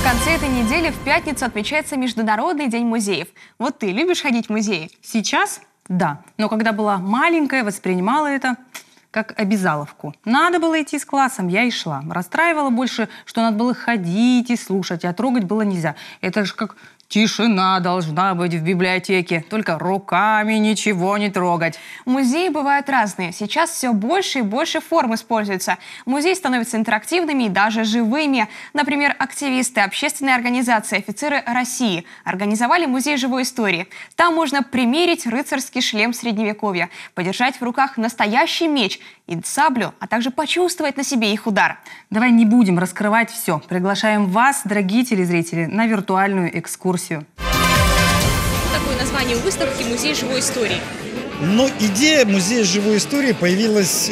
конце этой недели в пятницу отмечается Международный день музеев. Вот ты любишь ходить в музеи? Сейчас – да. Но когда была маленькая, воспринимала это как обязаловку. Надо было идти с классом, я и шла. Расстраивала больше, что надо было ходить и слушать, а трогать было нельзя. Это же как тишина должна быть в библиотеке. Только руками ничего не трогать. Музеи бывают разные. Сейчас все больше и больше форм используются. Музеи становятся интерактивными и даже живыми. Например, активисты, общественные организации, офицеры России организовали музей живой истории. Там можно примерить рыцарский шлем Средневековья, подержать в руках настоящий меч и саблю, а также почувствовать на себе их удар. Давай не будем раскрывать все. Приглашаем вас, дорогие телезрители, на виртуальную экскурсию. Что такое название выставки «Музей живой истории»? Ну, идея музея живой истории появилась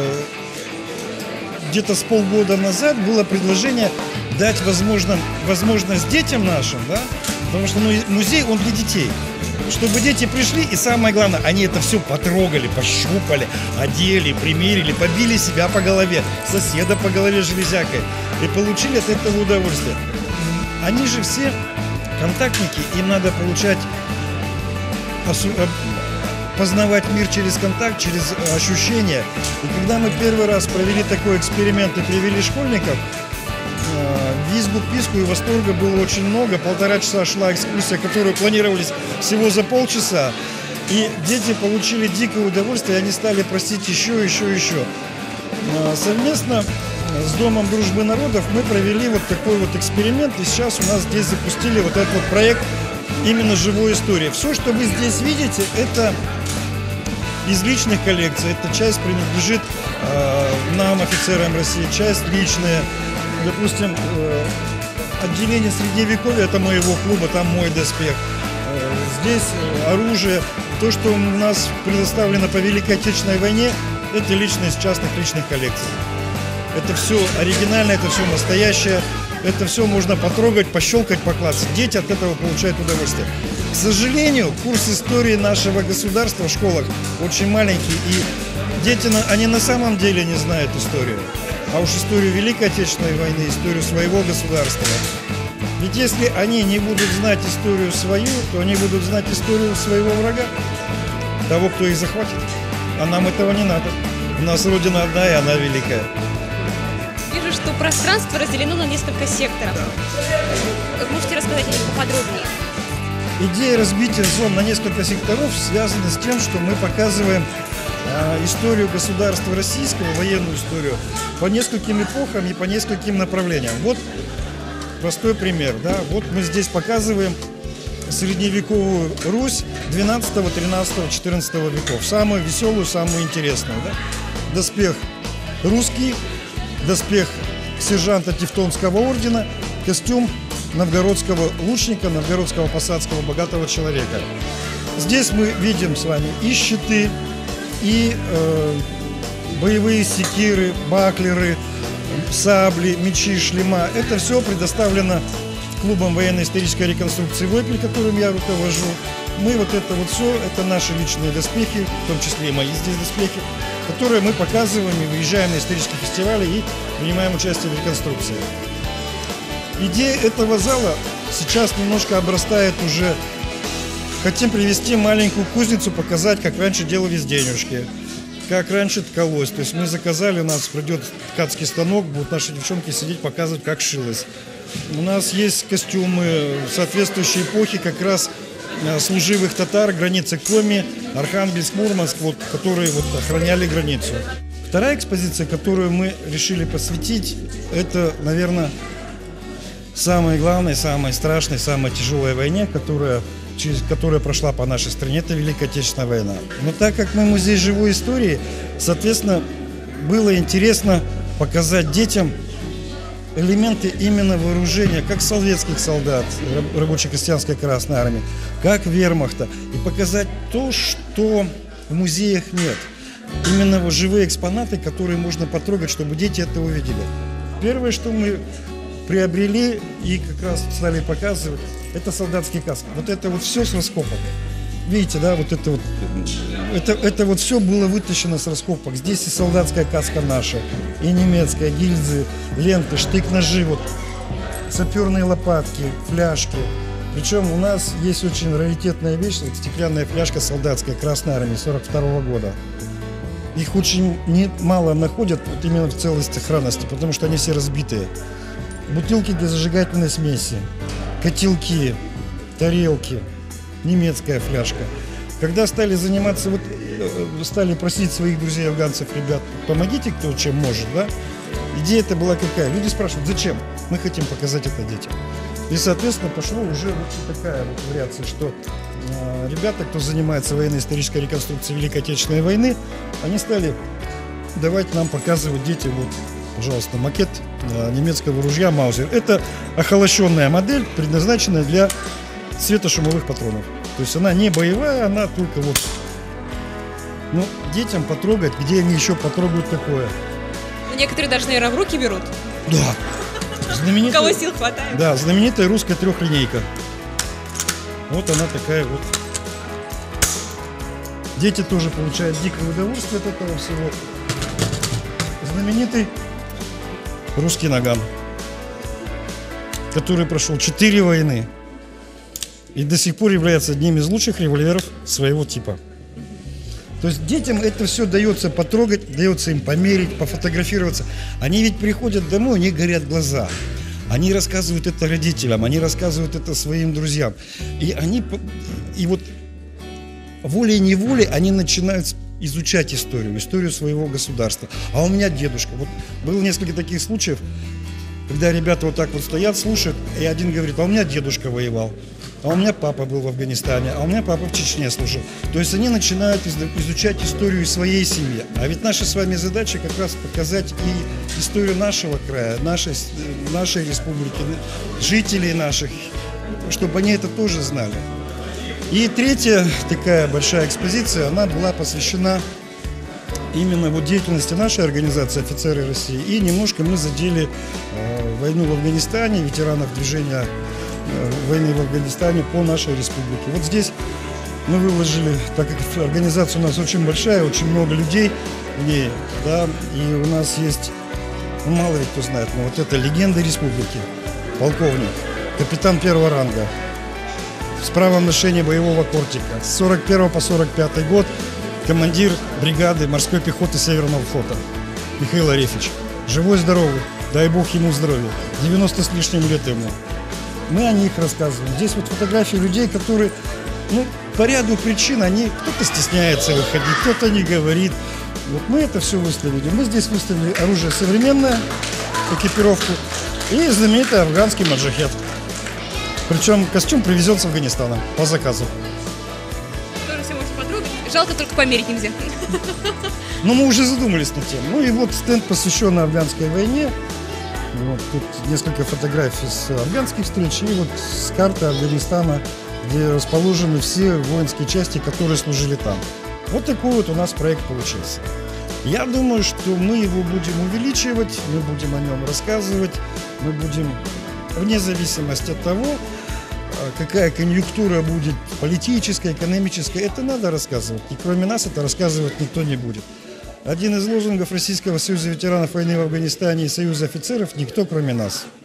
где-то с полгода назад. Было предложение дать возможность детям нашим, да, потому что музей, он для детей. Чтобы дети пришли, и самое главное, они это все потрогали, пощупали, одели, примерили, побили себя по голове, соседа по голове железякой и получили от этого удовольствие. Они же все контактники, им надо познавать мир через контакт, через ощущения. И когда мы первый раз провели такой эксперимент и привели школьников, визгу, писку и восторга было очень много. 1,5 часа шла экскурсия, которую планировались всего за полчаса. И дети получили дикое удовольствие, и они стали просить еще. Совместно с Домом дружбы народов мы провели вот такой вот эксперимент. И сейчас у нас здесь запустили вот этот вот проект именно живой истории. Все, что вы здесь видите, это из личных коллекций. Эта часть принадлежит нам, офицерам России, часть личная. Допустим, отделение Средневековья – это моего клуба, там мой доспех. Здесь оружие. То, что у нас предоставлено по Великой Отечественной войне, это личное из частных личных коллекций. Это все оригинально, это все настоящее. Это все можно потрогать, пощелкать, поклацать. Дети от этого получают удовольствие. К сожалению, курс истории нашего государства в школах очень маленький. И дети, они на самом деле не знают историю. А уж историю Великой Отечественной войны, историю своего государства. Ведь если они не будут знать историю свою, то они будут знать историю своего врага, того, кто их захватит. А нам этого не надо. У нас Родина одна, и она великая. Вижу, что пространство разделено на несколько секторов. Да. Можете рассказать о них поподробнее? Идея разбития зон на несколько секторов связана с тем, что мы показываем историю государства российского, военную историю, по нескольким эпохам и по нескольким направлениям. Вот простой пример. Да? Вот мы здесь показываем средневековую Русь 12, 13, 14 веков. Самую веселую, самую интересную. Да? Доспех русский, доспех сержанта Тевтонского ордена, костюм новгородского лучника, новгородского посадского богатого человека. Здесь мы видим с вами и щиты, и боевые секиры, баклеры, сабли, мечи, шлема. Это все предоставлено клубом военно-исторической реконструкции «Войпель», которым я руковожу. Мы вот это вот все, это наши личные доспехи, в том числе и мои здесь доспехи, которые мы показываем и выезжаем на исторические фестивали и принимаем участие в реконструкции. Идея этого зала сейчас немножко обрастает уже. Хотим привести маленькую кузницу, показать, как раньше делались денежки, как раньше ткалось. То есть мы заказали, у нас придет ткацкий станок, будут наши девчонки сидеть, показывать, как шилось. У нас есть костюмы соответствующей эпохи, как раз служивых татар, границы Коми, Архангельск, Мурманск, вот, которые вот охраняли границу. Вторая экспозиция, которую мы решили посвятить, это, наверное, самой главной, самой страшной, самой тяжелой войне, которая прошла по нашей стране, это Великая Отечественная война. Но так как мы музей живой истории, соответственно, было интересно показать детям элементы именно вооружения, как советских солдат, рабоче-крестьянской Красной Армии, как вермахта, и показать то, что в музеях нет. Именно живые экспонаты, которые можно потрогать, чтобы дети это увидели. Первое, что мы приобрели и как раз стали показывать, это солдатские каски. Вот это вот все с раскопок. Видите, да, вот это вот все было вытащено с раскопок. Здесь и солдатская каска наша, и немецкая, гильзы, ленты, штык-ножи. Вот. саперные лопатки, фляжки. Причем у нас есть очень раритетная вещь, вот стеклянная фляжка солдатская Красной Армии 42 года. Их очень мало находят вот именно в целости сохранности, потому что они все разбитые. Бутылки для зажигательной смеси, котелки, тарелки, немецкая фляжка. Когда стали заниматься, вот стали просить своих друзей афганцев, ребят, помогите, кто чем может, да? Идея это была какая? Люди спрашивают, зачем? Мы хотим показать это детям. И, соответственно, пошло уже вот такая вот вариация, что ребята, кто занимается военно-исторической реконструкцией Великой Отечественной войны, они стали давать нам показывать детям, вот, пожалуйста, макет немецкого ружья Маузер. Это охолощенная модель, предназначенная для светошумовых патронов. То есть она не боевая, она только вот, ну, детям потрогать, где они еще потрогают такое. Некоторые даже, наверное, в руки берут. Да. У кого сил хватает. Да, знаменитая русская трехлинейка. Вот она такая вот. Дети тоже получают дикое удовольствие от этого всего. Знаменитый русский наган, который прошел 4 войны и до сих пор является одним из лучших револьверов своего типа. То есть детям это все дается потрогать, дается им померить, пофотографироваться. Они ведь приходят домой, у них горят глаза. Они рассказывают это родителям, они рассказывают это своим друзьям. И вот волей-неволей они начинают изучать историю своего государства. А у меня дедушка. Вот было несколько таких случаев, когда ребята вот так вот стоят, слушают, и один говорит, а у меня дедушка воевал. А у меня папа был в Афганистане, а у меня папа в Чечне служил. То есть они начинают изучать историю своей семьи. А ведь наша с вами задача как раз показать и историю нашего края, нашей республики, жителей наших, чтобы они это тоже знали. И третья такая большая экспозиция, она была посвящена именно вот деятельности нашей организации «Офицеры России». И немножко мы задели войну в Афганистане, ветеранов движения войны в Афганистане по нашей республике. Вот здесь мы выложили, так как организация у нас очень большая, очень много людей в ней, да, и у нас есть, ну, мало ли кто знает, но вот это легенда республики, полковник, капитан первого ранга, с правом ношения боевого кортика, с 41 по 45 год, командир бригады морской пехоты Северного флота Михаил Арефич. Живой-здоровый, дай бог ему здоровья, 90 с лишним лет ему. Мы о них рассказываем. Здесь вот фотографии людей, которые, ну, по ряду причин, кто-то стесняется выходить, кто-то не говорит. Вот мы это все выставили. Мы здесь выставили оружие современное, экипировку и знаменитый афганский маджахет. Причем костюм привезен с Афганистана по заказу. Тоже все можно потрогать. Жалко, только померить нельзя. Но мы уже задумались над тем. Ну и вот стенд, посвященный афганской войне. Вот тут несколько фотографий с афганских встреч и вот с карты Афганистана, где расположены все воинские части, которые служили там. Вот такой вот у нас проект получился. Я думаю, что мы его будем увеличивать, мы будем о нем рассказывать, мы будем, вне зависимости от того, какая конъюнктура будет политическая, экономическая, это надо рассказывать. И кроме нас это рассказывать никто не будет. Один из лозунгов Российского союза ветеранов войны в Афганистане и Союза офицеров – никто, кроме нас.